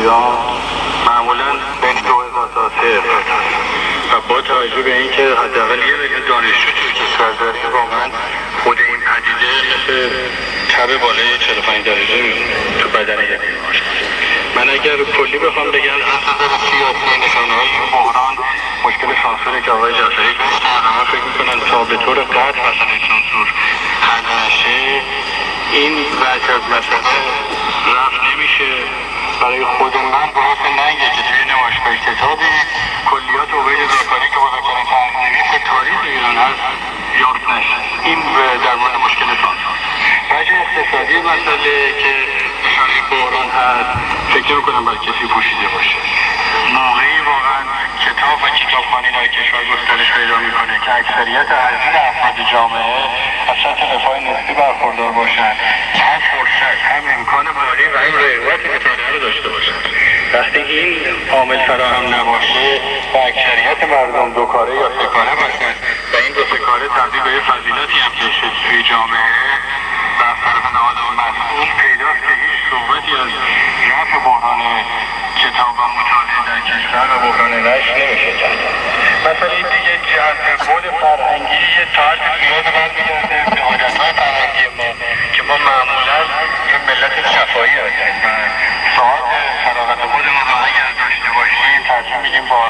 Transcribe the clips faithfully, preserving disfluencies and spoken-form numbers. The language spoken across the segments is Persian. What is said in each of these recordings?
ایران معمولا بین دو هزار تا سه هزار و با توجه به اینکه حداقل یه میلیون دانشجو توی کشور داریم واقعا خود این پدیده مثل تب بالای چهل و پنج درجه میمونه تو بدن یک بیمار. من اگر کلی بخوام بگم از نظر سیاسی نشانه‌های این بحران مشکل سانسوری که آقای جعفری گفتن، من فکر می‌کنم تا به طور قطع مسئله سانسور حل نشه این وجه از مسئله رفع نمیشه. برای خود من باعث ننگه که توی نمایشگاه کتابی کلیات عبید زاکاری که بزرگترین تحقیق‌نویس تاریخ ایران هست یاد نشه. این در مورد مشکل سانسور. وجه اقتصادی مسئله که اشاره بحران هست فکر می‌کنم برای کسی پوشیده باشه. موقعی واقعا کتاب و کتابخوانی در کشور گسترش پیدا میکنه که اکثریت عظیم افراد جامعه از سطح رفاه نسبی برخوردار باشن، هم فرصت هم امکان مالی و هم رغبت مطالعه رو داشته باشن. وقتی این عامل فراهم نباشه و اکثریت مردم دو کاره یا سه کاره باشن و این دو سه کاره تبدیل به فضیلتی هم که توی جامعه و از طرف نهادهای مسئول پیداست که هیچ صحبتی از رفع بحران کتاب و مطالعه در کشور و بحران نشر نمیشه کرد. مثلا این دیگه جذب بود فرهنگی یه تاعت زیاد برمیگرده به عادتهای فرهنگی ما که ما معمولا یه ملت شفاهی هستیم و ساعت فراغت خودمون رو اگر داشته باشیم ترجیح میدیم با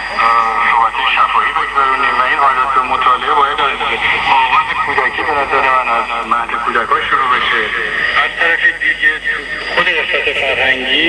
صحبت شفاهی بگذارونیم و این عادت مطالعه باید از آغاز کودکی به نظر من از مهد کودکان شروع بشه. از طرف دیگه خود قسمت فرهنگی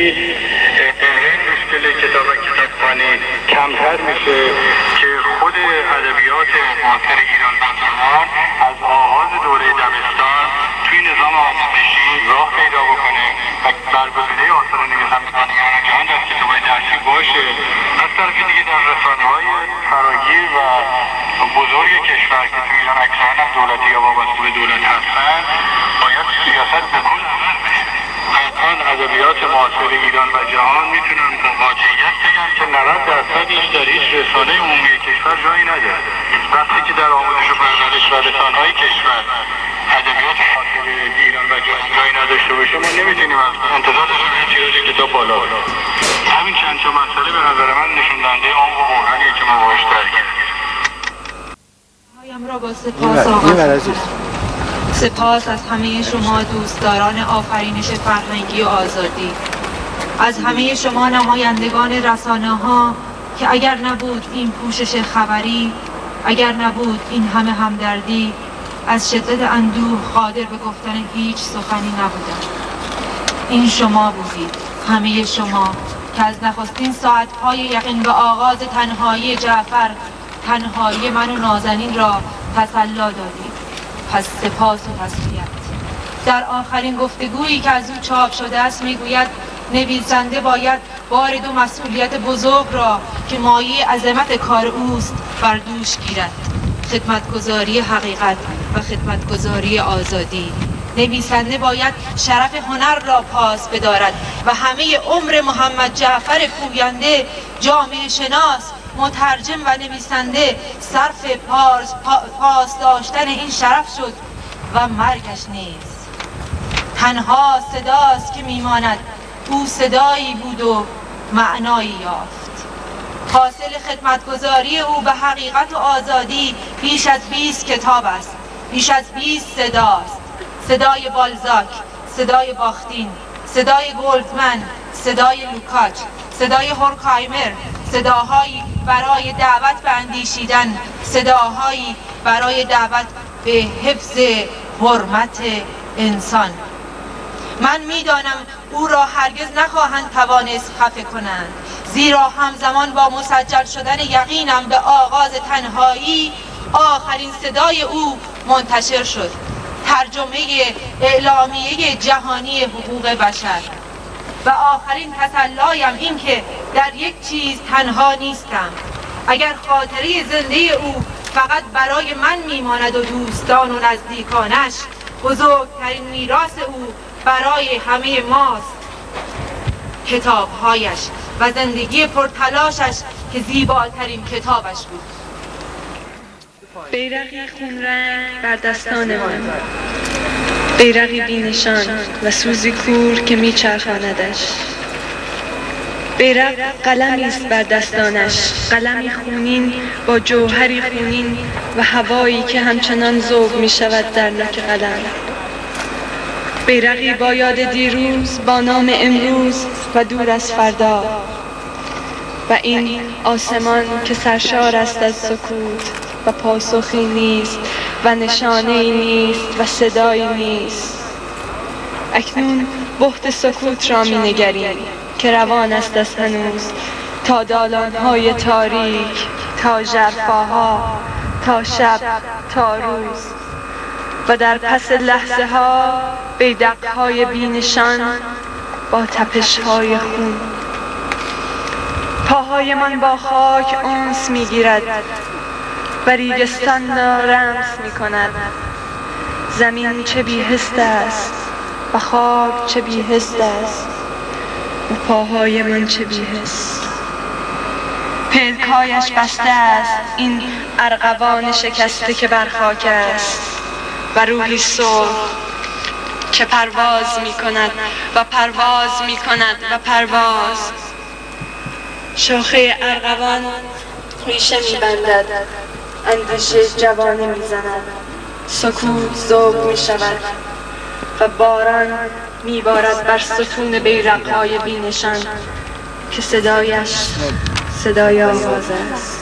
این مشکل کتاب و کتابخوانی کمتر میشه که خود ادبیات معاصر ایران و جهان از آغاز دوره دبستان توی نظام آموزشی راه پیدا بکنه و برگزیده آثار نویسندگان ایران و جهان در کتاب‌های درسی باشه. از طرف دیگه در رسانه‌های فراگیر و بزرگ کشور که توی ایران اکثرا هم دولتی یا وابسته به دولت هستن باید سیاست به کل عمل بشه. الان ادبیات معاصر ایران و جهان میتونن با واقعیت بگن که نود درصدش در هیچ رسانه عمومی کشور جایی نداره. وقتی که در آموزش و پرورش و رسانه‌های کشور ادبیات معاصر ایران و جهان جایی نداشته باشه ما نمیتونیم از انتظار داشته باشیم تیراژ کتاب بالا بره. همین چند تا مسئله به نظر من نشون دهنده عمق بحرانیه که ما باهاش درگیریم. هایم را با سپاس آغاز سپاس از همه شما دوستداران آفرینش فرهنگی و آزادی، از همه شما نمایندگان رسانه‌ها که اگر نبود این پوشش خبری، اگر نبود این همه همدردی، از شدت اندوه قادر به گفتن هیچ سخنی نبودم. این شما بودید، همه شما که از نخستین ساعتهای یقین به آغاز تنهایی جعفر، تنهایی من و نازنین را تسلی دادید. پس سپاس و تسلیت. در آخرین گفتگویی که از او چاپ شده است میگوید نویسنده باید بار دو مسئولیت بزرگ را که مایه عظمت کار اوست بر دوش گیرد: خدمتگزاری حقیقت و خدمتگزاری آزادی. نویسنده باید شرف هنر را پاس بدارد و همه عمر محمد جعفر پوینده جامعه شناس، مترجم و نویسنده صرف پاس, پاس داشتن این شرف شد و مرگش نیز تنها صداست که میماند. او صدایی بود و معنایی یافت. حاصل خدمتگزاری او به حقیقت و آزادی بیش از بیست کتاب است، بیش از بیست صداست: صدای بالزاک، صدای باختین، صدای گولدمن، صدای لوکاچ، صدای هورکهایمر، صداهایی برای دعوت به اندیشیدن، صداهایی برای دعوت به حفظ حرمت انسان. من میدانم او را هرگز نخواهند توانست خفه کنند، زیرا همزمان با مسجل شدن یقینم به آغاز تنهایی آخرین صدای او منتشر شد: ترجمه اعلامیه جهانی حقوق بشر. و آخرین تسلایم این که در یک چیز تنها نیستم. اگر خاطره زنده او فقط برای من میماند و دوستان و نزدیکانش، بزرگترین میراث او برای همه ماست کتابهایش و زندگی پرتلاشش که زیباترین کتابش بود. بیرقی خونرنگ بر دستان من، بیرقی بینشان و سوزی کور که میچرخاندش، بیرق قلمی است بر دستانش، قلمی خونین با جوهری خونین و هوایی که همچنان ذوب می شود در نوک قلم. بیرقی با یاد دیروز، با نام امروز و دور از فردا، و این آسمان که سرشار است از سکوت و پاسخی نیست و نشانه‌ای نیست و صدایی نیست. اکنون بحت سکوت را می نگریم که روان است از هنوز، تا دالان‌های تاریک، تا ژرفاها، تا شب، تا روز، و در پس لحظه ها بیدق‌های بینشان با تپش‌های خون. پاهایمان با خاک انس می‌گیرد و ریگستان را رمز می‌کند. زمین چه بی‌حس است و خاک چه بی‌حس است و پاهایمان چه بی‌حس. پلک‌هایش بسته است این ارغوان شکسته که بر خاک است، و روحی سرخ که پرواز می‌کند و پرواز می‌کند و پرواز. شاخه ارغوان ریشه می‌بندد، اندیشه جوانه می‌زند، سکوت ذوب می‌شود و باران می‌بارد بر ستون بیرق‌های بینشان که صدایش صدای آواز است.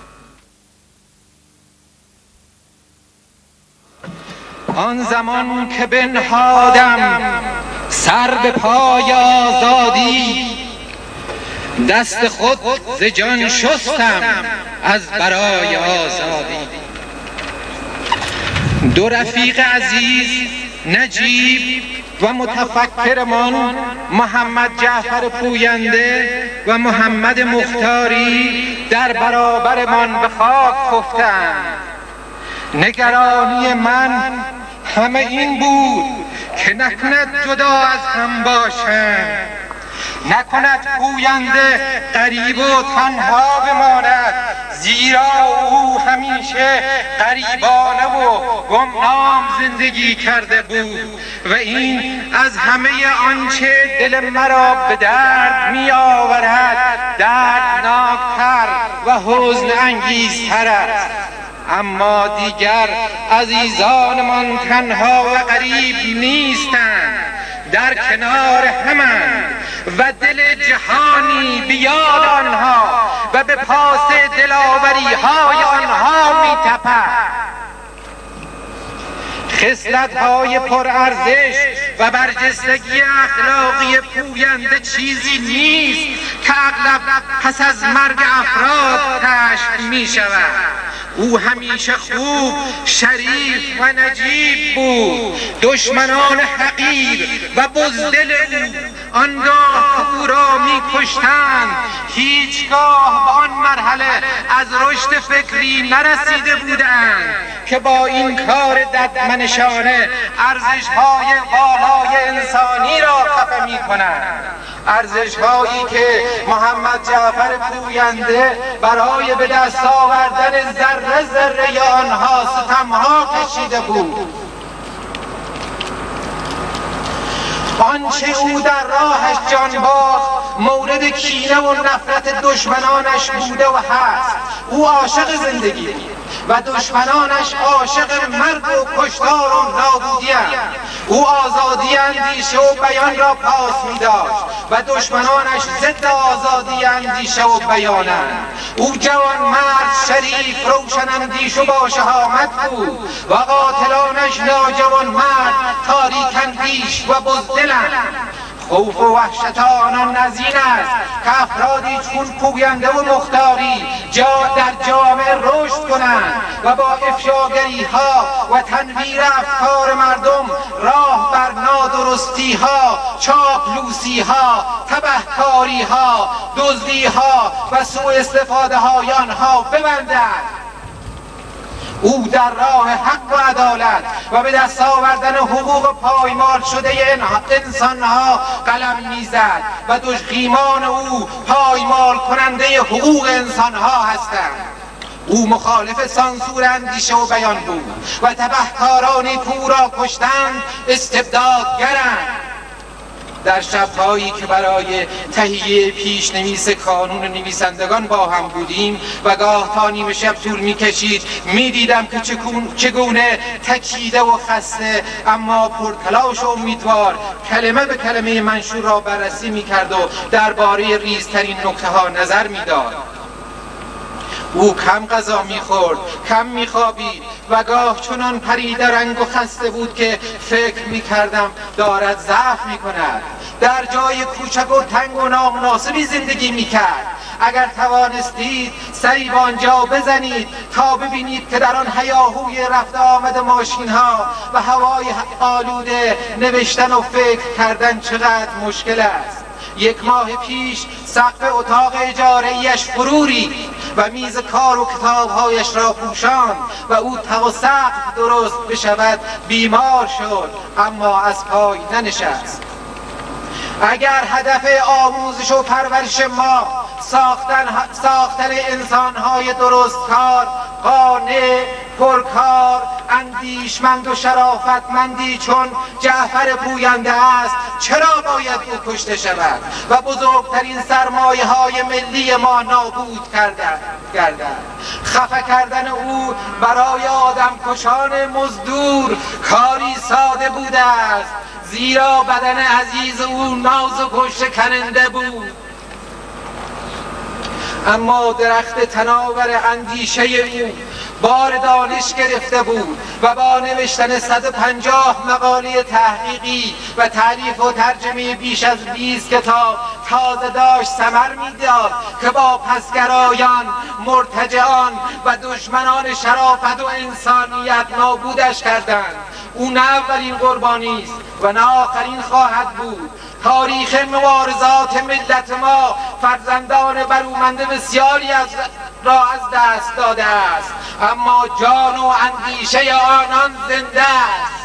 آن زمان که بنهادم سر به پای آزادی، دست خود ز جان شستم از برای آزادی. دو رفیق عزیز نجیب و متفکرمان، محمد جعفر پوینده و محمد مختاری، در برابرمان به خاک خفتند. نگرانی من همه این بود که نکند جدا از هم باشند، نکند پوینده غریب و تنها بماند، زیرا او همیشه غریبانه و گمنام زندگی کرده بود و این از همه آنچه دل مرا به درد می آورد دردناکتر و حزن انگیزتر است. اما دیگر عزیزانمان تنها و غریب نیستند، در کنار همند و دل جهانی بیاد آنها و به پاس دلاوری های آنها می تپد. خصلت‌های پرارزش و برجستگی اخلاقی پوینده چیزی نیست که اغلب پس از مرگ افراد کشف می شود. او همیشه خوب، شریف و نجیب بود. دشمنان حقیر و بزدل او آنگاه که او را می کشتند هیچگاه به آن مرحله از رشد فکری نرسیده بودند که با این کار ددمنشانه ارزش‌های بالای انسانی را خفه می کنند. ارزش‌هایی که محمد جعفر پوینده برای به دست آوردن ذره ذره آنها ستمها کشیده بود. آنچه او در راهش جان باخت مورد کینه و نفرت دشمنانش بوده و هست. او عاشق زندگی بود و دشمنانش عاشق مرگ و کشتار و نابودی اند. او آزادی اندیشه و بیان را پاس می داشت و دشمنانش ضد آزادی اندیشه و بیانند. او جوان مرد شریف روشن اندیش و با شهامت بود و قاتلانش ناجوان مرد تاریک اندیش و بزدلند. خوف و وحشت آنان از این است که افرادی چون پوینده و مختاری جا در جامعه رشد کنند و با افشاگری ها و تنویر افکار مردم راه بر نادرستی ها، چاپلوسی ها، تبهکاری ها، دزدی ها و سوء استفاده های آنها ببندند. او در راه حق و عدالت و به دست آوردن حقوق پایمال شده انسانها قلم میزد و دشمنان او پایمال کننده حقوق انسانها هستند. او مخالف سانسور اندیشه و بیان بود و تبهکارانی که او را کشتند استبدادگرند. در شب‌هایی که برای تهیه پیش نویس کانون نویسندگان با هم بودیم و گاه تا نیمه شب طول می‌کشید، می‌دیدم که چگونه تکیده و خسته اما پرتلاش و امیدوار کلمه به کلمه منشور را بررسی می‌کرد و درباره ریزترین نکته‌ها نظر می‌داد. او کم غذا می‌خورد، کم می‌خوابید و گاه چنان پریده رنگ و خسته بود که فکر می‌کردم دارد ضعف می‌کند. در جای کوچک و تنگ و نامناسبی زندگی می‌کرد. اگر توانستید سری به آنجا بزنید تا ببینید که در آن هیاهوی رفت آمد ماشین‌ها و هوای آلوده نوشتن و فکر کردن چقدر مشکل است. یک ماه پیش سقف اتاق اجاره ایش فرو ریخت و میز کار و کتابهایش را پوشاند و او تا و سقف درست بشود بیمار شد، اما از پای ننشست. اگر هدف آموزش و پرورش ما ساختن, ساختن انسانهای درستکار، قانع، پرکار، اندیشمند و شرافتمندی چون جعفر پوینده است، چرا باید او کشته شود و بزرگترین سرمایه های ملی ما نابود گردد؟ خفه کردن او برای آدم کشان مزدور کاری ساده بوده است، زیرا بدن عزیز او نازک و شکننده بود. اما درخت تناور اندیشه او بار دانش گرفته بود و با نوشتن صد و پنجاه مقاله تحقیقی و تعریف و ترجمه بیش از بیست کتاب تازه داشت ثمر میداد که با پسگرایان، مرتجعان و دشمنان شرافت و انسانیت نابودش کردند. او نه اولین قربانی است و نه آخرین خواهد بود. تاریخ مبارزات ملت ما فرزندان برومنده بسیاری از را از دست داده است، اما جان و اندیشه آنان زنده است.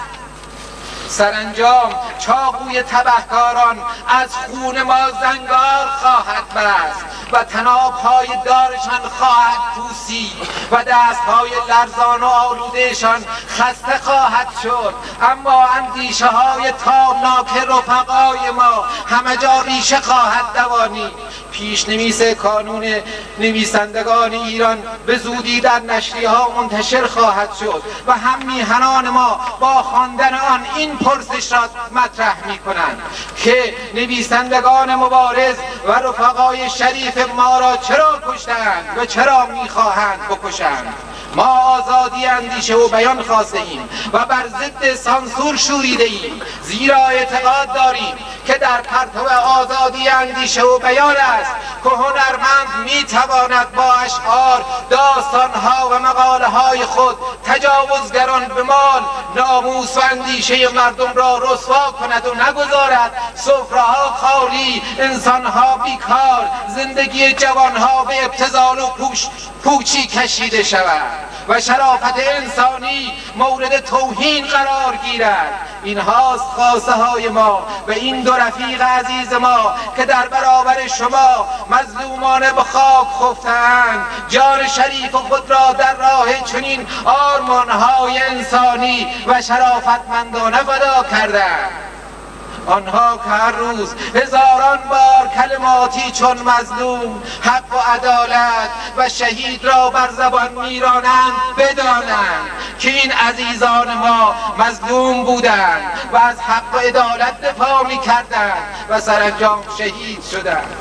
سرانجام چاقوی تبهکاران از خون ما زنگار خواهد بست و طناب‌های دارشان خواهد پوسید و دست‌های لرزان و آلودهشان خسته خواهد شد، اما اندیشه های تابناک رفقای ما همه جا ریشه خواهد دوانید. پیشنویس کانون نویسندگان ایران به زودی در نشریه‌ها منتشر خواهد شد و هم میهنان ما با خواندن آن این پرسش را مطرح می‌کنند که نویسندگان مبارز و رفقای شریف ما را چرا کشتند و چرا می‌خواهند بکشند. ما آزادی اندیشه و بیان خواسته ایم و بر ضد سانسور شوریده ایم، زیرا اعتقاد داریم که در پرتو آزادی اندیشه و بیان است که هنرمند میتواند با اشعار، داستانها و مقاله های خود تجاوزگران به مال، ناموس و اندیشه مردم را رسوا کند و نگذارد سفره‌ها خالی، انسانها بیکار، زندگی جوانها به ابتذال و پوش پوچی کشیده شود و شرافت انسانی مورد توهین قرار گیرد. اینهاست خواسته های ما و این دو رفیق عزیز ما که در برابر شما مظلومانه به خاک خفتند، جان شریف خود را در راه چنین آرمانهای انسانی و شرافتمندانه فدا کردند. آنها که هر روز هزاران بار کلماتی چون مظلوم، حق و عدالت و شهید را بر زبان میرانند، بدانند که این عزیزان ما مظلوم بودند و از حق و عدالت دفاع میکردند و سرانجام شهید شدند.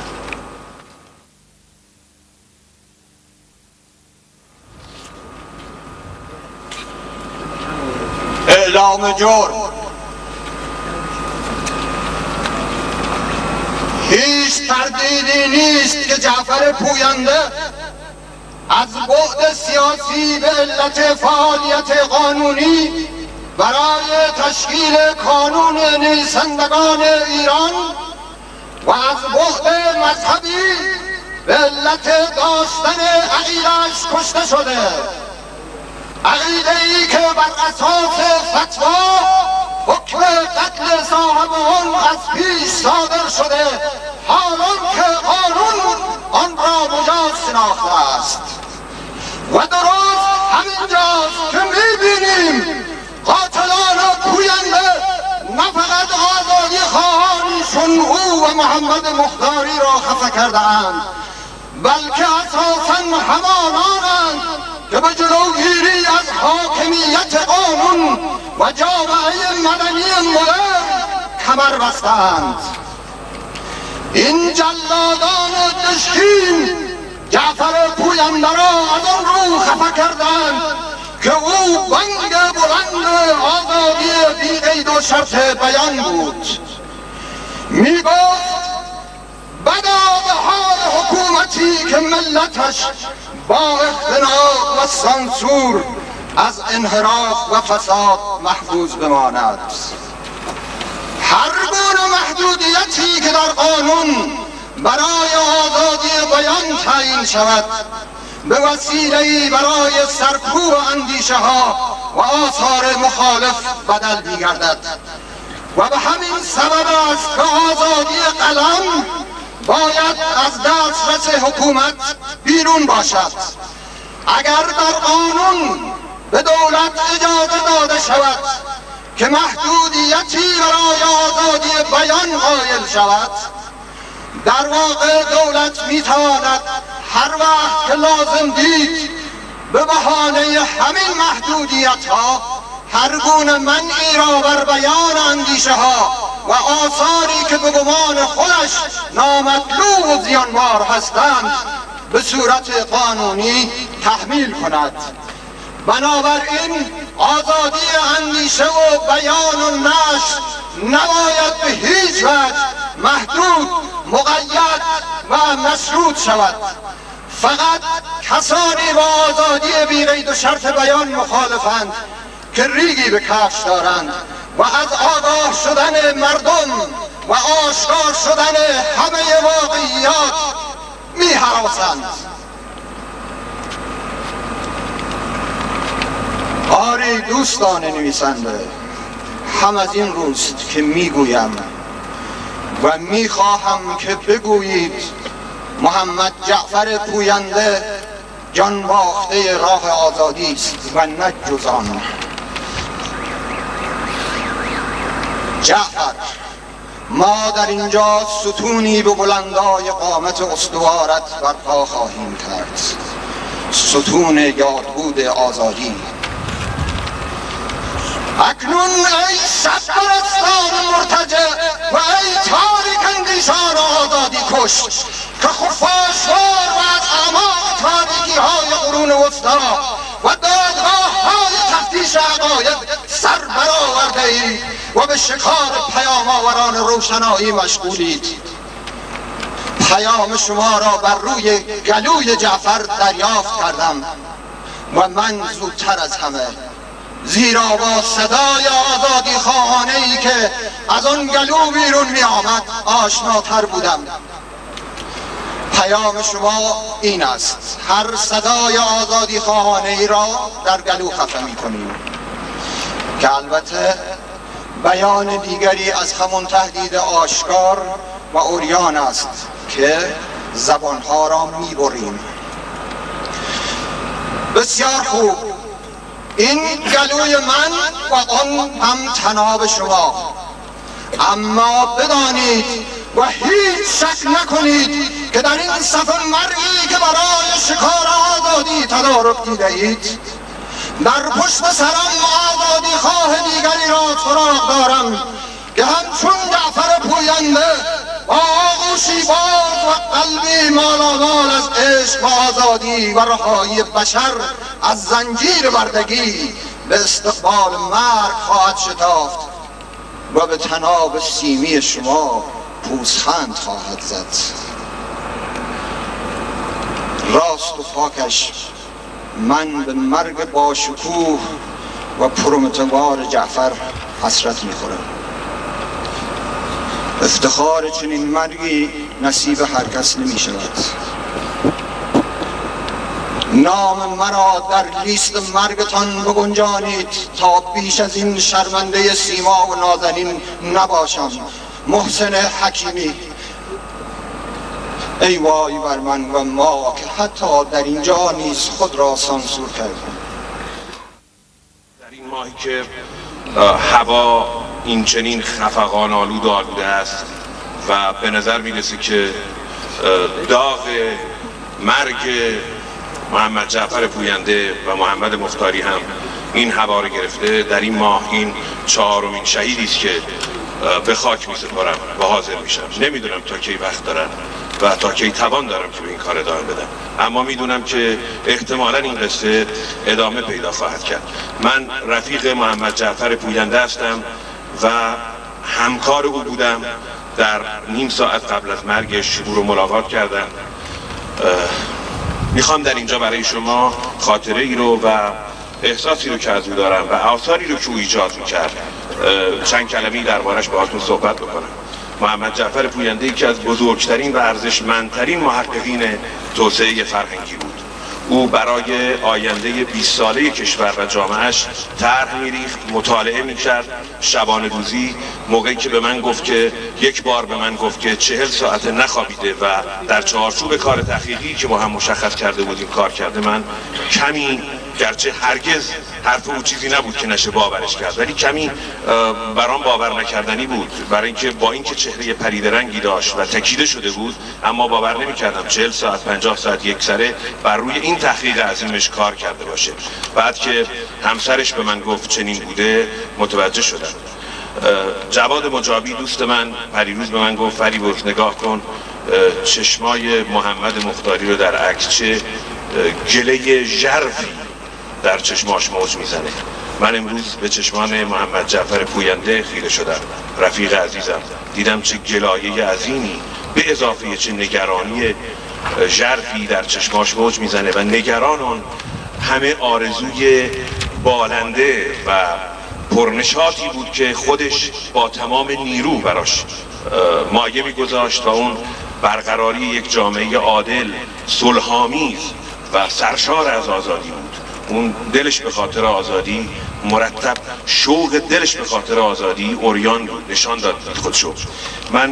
اعلام جرم. هیچ تردیدی نیست که جعفر پوینده از بعد سیاسی به علت فعالیت قانونی برای تشکیل کانون نویسندگان ایران و از بعد مذهبی به علت داشتن عقیده‌اش کشته شده. عقیده‌ای که بر اساس فتوا حکم قتل صاحب آن از پیش صادر شده، حالان که قانون آن را مجاز شناخته است. و درست همینجاست که میبینیم قاتلان پوینده نه فقط آزادی خواهانشون محمد مختاری را خفه کرده اند، بلکه اساساً همانانند که به جلوگیری از حاکمیت قانون و جامعه مدنی مدرن کمر بستند. این جلادان دشکین جعفر پوینده را از آن رو خفه کردند که او بانگ بلند آزادی بی قید و شرط بیان بود. می گفت بدا به حال حکومتی که ملتش با اختناق و سانسور از انحراف و فساد محفوظ بماند. هر گونه محدودیتی که در قانون برای آزادی بیان تعیین شود به وسیله‌ای برای سرکوب اندیشه ها و آثار مخالف بدل می‌گردد و به همین سبب است که آزادی قلم باید از دسترس حکومت بیرون باشد. اگر در قانون به دولت اجازه داده شود که محدودیتی برای آزادی بیان قائل شود، در واقع دولت میتواند هر وقت که لازم دید به بهانه همین محدودیت ها هر گونه منعی را بر بیان اندیشه ها و آثاری که به گمان خودش نامطلوب و زیانبار هستند به صورت قانونی تحمیل کند. بنابراین آزادی اندیشه و بیان و نشر نباید به هیچ وجه محدود، مقید و مشروط شود. فقط کسانی با آزادی بی قید و شرط بیان مخالفند که ریگی به کفش دارند و از آگاه شدن مردم و آشکار شدن همه واقعیات می هراسند. آری دوستان نویسنده، هم از این روست که میگویم و میخواهم که بگویید محمد جعفر پوینده جان باخته راه آزادی است و نه جز آن. جعفر، ما در اینجا ستونی به بلندای قامت استوارت برپا خواهیم کرد، ستون یادبود آزادی. اکنون ای شب پرستان مرتجع و ای تاریک اندیشان آزادی کش که خفاشوار و از اعماق تاریکی های قرون وسطی و دادگاه های تفتیش عقاید سر برآورده اید و به شکار پیام آوران روشنایی مشغولید. پیام شما را بر روی گلوی جعفر دریافت کردم و من زودتر از همه، زیرا با صدای آزادی خواهانه‌ای که از آن گلو بیرون می آمد آشناتر بودم. پیام شما این است: هر صدای آزادی خواهانه‌ای را در گلو خفه می کنیم، که البته بیان دیگری از همون تهدید آشکار و عریان است که زبانها را می بریم. بسیار خوب، این گلوی من و آن هم طناب شما، اما بدانید و هیچ شک نکنید که در این صف مرئی که برای شکار آزادی تدارک دیده‌اید، در پشت سرم آزادی خواه دیگری را سراغ دارم که همچون جعفر پوینده با آغوشی باز و قلبی مالامال از عشق و آزادی و رهایی بشر از زنجیر بردگی به استقبال مرگ خواهد شتافت و به طناب سیمی شما پوزخند خواهد زد. راست و پاکش من به مرگ با شکوه و پرمتوار جعفر حسرت می‌خورم. افتخار چنین مرگی نصیب هر کس نمی شود. نام مرا در لیست مرگتان بگنجانید تا بیش از این شرمنده سیما و نازنین نباشم. محسن حکیمی. ای وای بر من و ما که حتی در اینجا نیز خود را سانسور کردیم. در این ماهی که هوا این چنین خفقان آلود آلوده است، و به نظر میرسه که داغ مرگ محمد جعفر پوینده و محمد مختاری هم این هوا رو گرفته. در این ماه این چهارمین شهیدی است که به خاک میسپارم و حاضر میشم. نمیدونم تا کی وقت دارم و تا کی توان دارم که به این کار ادامه بدم، اما میدونم که احتمالا این قصه ادامه پیدا خواهد کرد. من رفیق محمد جعفر پوینده هستم و همکار او بودم. در نیم ساعت قبل از مرگش او رو ملاقات کردم. میخوام در اینجا برای شما خاطره ای رو و احساسی رو که از او دارم و آثاری رو که او ایجاد میکرد چند کلمه‌ای دربارش باهاتون صحبت بکنم. محمد جعفر پوینده یکی از بزرگترین و ارزشمندترین محققین توسعه فرهنگی بود. او برای آینده بیست ساله کشور و جامعهش طرح میریخت، مطالعه میکرد شبانه روزی. موقعی که به من گفت که یک بار به من گفت که چهل ساعت نخوابیده و در چارچوب کار تحقیقی که ما هم مشخص کرده بودیم کار کرده، من کمی، گرچه هرگز حرف او چیزی نبود که نشه باورش کرد، ولی کمی برام باور نکردنی بود، برای اینکه با اینکه چهره پریده رنگی داشت و تکیده شده بود، اما باور نمی‌کردم چهل ساعت پنجاه ساعت یک سره بر روی این تحقیق عظیمش کار کرده باشه. بعد که همسرش به من گفت چنین بوده متوجه شدم. جواد مجابی دوست من پریروز به من گفت فریبرز نگاه کن چشمای محمد مختاری رو در عکس، چه گله ژرفی در چشماش موج میزنه. من امروز به چشمان محمد جعفر پوینده خیره شدم، رفیق عزیزم. دیدم چه گلایه عظیمی به اضافه چه نگرانی ژرفی در چشماش موج میزنه و نگران اون همه آرزوی بالنده و پرنشاطی بود که خودش با تمام نیرو براش مایه میگذاشت و اون برقراری یک جامعه عادل، صلح‌آمیز و سرشار از آزادی بود. اون دلش به خاطر آزادی مرتب، شوق دلش به خاطر آزادی اوریان بود، نشان داد خودشو. من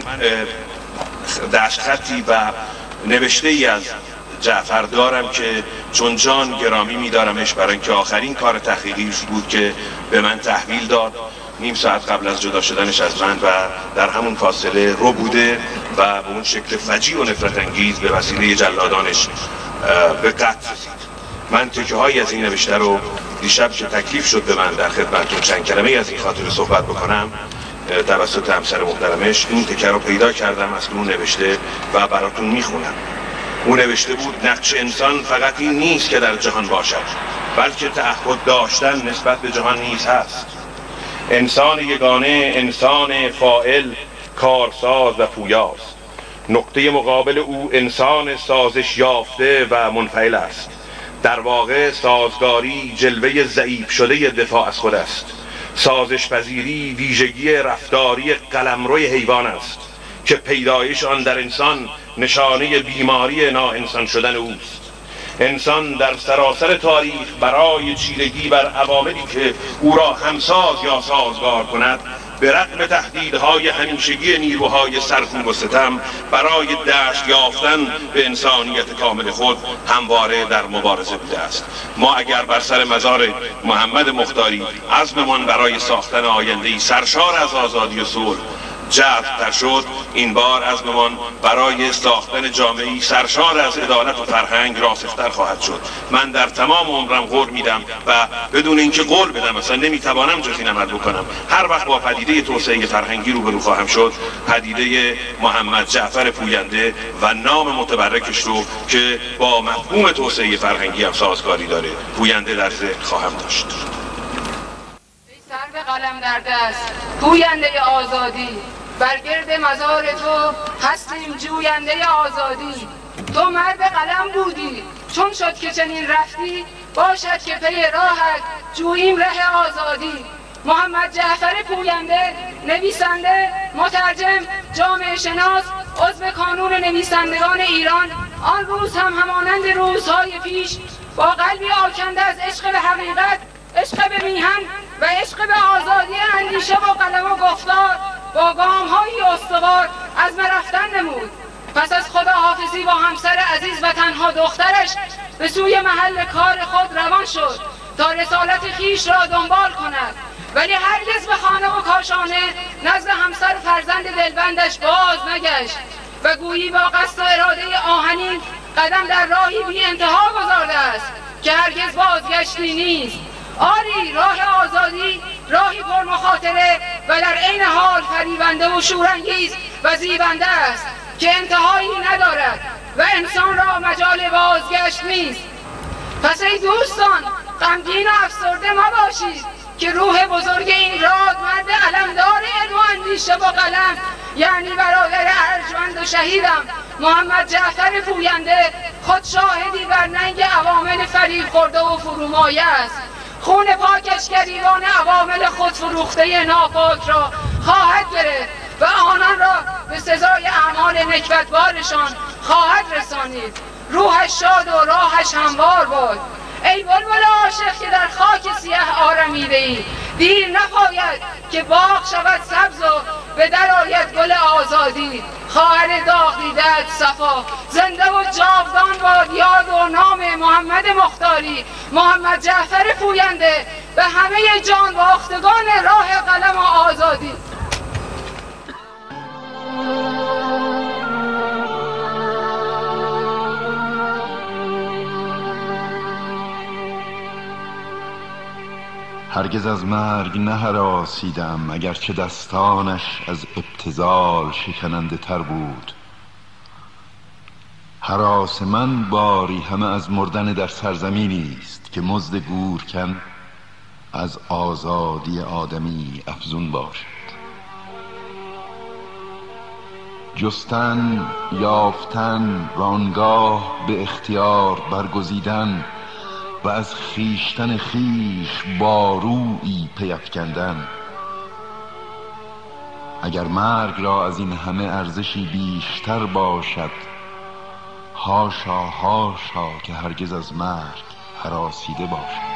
دستخطی و نوشته ای از جعفر دارم که چون جان گرامی می‌دارمش، برای اینکه آخرین کار تحقیقیش بود که به من تحویل داد نیم ساعت قبل از جدا شدنش از من و در همون فاصله رو بوده و به اون شکل فجیع و نفرت انگیز به وسیله جلادانش به قتل رسید. من تکه هایی از این نوشته رو دیشب که تکلیف شد به من در خدمتتون چند کلمه از این خاطره صحبت بکنم توسط همسر محترمش، این تکه رو پیدا کردم از اون نوشته و براتون میخونم. اون نوشته بود نقش انسان فقط این نیست که در جهان باشد، بلکه تعهد داشتن نسبت به جهان نیز هست. انسان یگانه، انسان فاعل، کارساز و پویاست. نقطه مقابل او انسان سازش یافته و منفعل است. در واقع سازگاری جلوه ضعیف شده دفاع از خود است. سازش پذیری ویژگی رفتاری قلمروی حیوان است که پیدایش آن در انسان نشانه بیماری ناانسان شدن اوست. انسان در سراسر تاریخ برای چیرگی بر عواملی که او را همساز یا سازگار کند، به رغم تهدیدهای همیشگی نیروهای سرکوب و ستم، برای دست یافتن به انسانیت کامل خود همواره در مبارزه بوده است. ما اگر بر سر مزار محمد مختاری عزممان برای ساختن آینده‌ای سرشار از آزادی و صلح جذب شد، این بار عزممان برای ساختن جامعه‌ای سرشار از عدالت و فرهنگ راسختر خواهد شد. من در تمام عمرم قول میدم و بدون اینکه قول بدم اصلا نمیتوانم جز این عمل بکنم. هر وقت با پدیده توسعه فرهنگی روبرو خواهم شد، پدیده محمد جعفر پوینده و نام متبرکش رو که با مفهوم توسعه فرهنگی هم سازگاری داره، پوینده در ذهن خواهم داشت. سر به قلم در دست، پوینده آزادی، بر گرد مزار تو هستیم جوینده آزادی. تو مرد قلم بودی، چون شد که چنین رفتی، باشد که پی راهت جوییم ره آزادی. محمد جعفر پوینده، نویسنده، مترجم، جامعه شناس، عضو کانون نویسندگان ایران، آن روز هم همانند روزهای پیش با قلبی آکنده از عشق به حقیقت، عشق به میهن و عشق به آزادی اندیشه و قلم و گفتار با گام‌های استوار از رفتن نمود. پس از خداحافظی با همسر عزیز و تنها دخترش به سوی محل کار خود روان شد تا رسالت خیش را دنبال کند. ولی هرگز به خانه و کاشانه نزد همسر فرزند دلبندش باز نگشت و گویی با قصد و اراده آهنین قدم در راهی بی انتها گذارده است که هرگز بازگشتی نیست. آری راه آزادی راهی پر مخاطره و در عین حال فریبنده و شورانگیز و زیبنده است که انتهایی ندارد و انسان را مجال بازگشت نیست. پس ای دوستان غمگین و افسرده مباشید که روح بزرگ این راد مرد علمدار علم و اندیشه با قلم، یعنی برادر ارجمند و شهیدم محمد جعفر پوینده، خود شاهدی بر ننگ عوامل فریب خورده و فرومایه است. خون پاکش گریبان عوامل خود فروخته ناپاک را خواهد گرفت و آنان را به سزای اعمال نکبتبارشان خواهد رسانید. روحش شاد و راهش هموار باد. ای بلبل عاشق که در خاک سیاه آرمیده ای، دیر نپاید که باغ شود سبز و به در آید گل آزادی. خواهر داغ دیدت صفا زنده و جاودان باد یاد و نام محمد مختاری، محمد جعفر پوینده به همه جان باختگان راه قلم و آزادی. هرگز از مرگ نه هراسیدم، اگرچه دستانش از ابتذال شکننده تر بود. هراس من باری همه از مردن در سرزمینی است که مزد گورکن از آزادی آدمی افزون باشد. جستن، یافتن و آنگاه به اختیار برگزیدن و از خیشتن خیش بارویی پیفکندن. اگر مرگ را از این همه ارزشی بیشتر باشد، هاشا هاشا که هرگز از مرگ هراسیده باشد.